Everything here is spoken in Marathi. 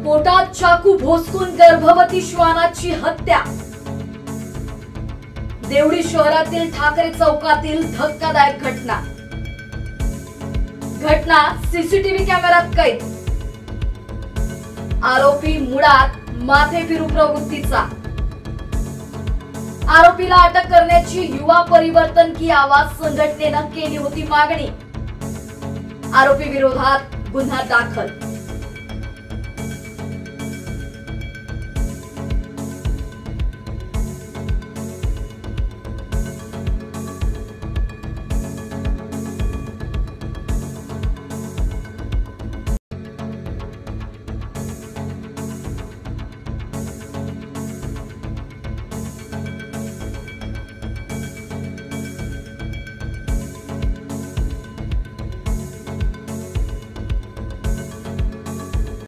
पोटात चाकू भोसकून गर्भवती श्वानाची हत्या। देवळी शहरातील ठाकरे चौकातील धक्कादायक घटना सीसीटीव्ही कॅमेऱ्यात कैद। आरोपी मुळात माथेफिरू प्रवृत्तीचा। आरोपीला अटक करण्याची युवा परिवर्तन की आवाज संघटनेनं केली होती मागणी। आरोपी विरोधात गुन्हा दाखल।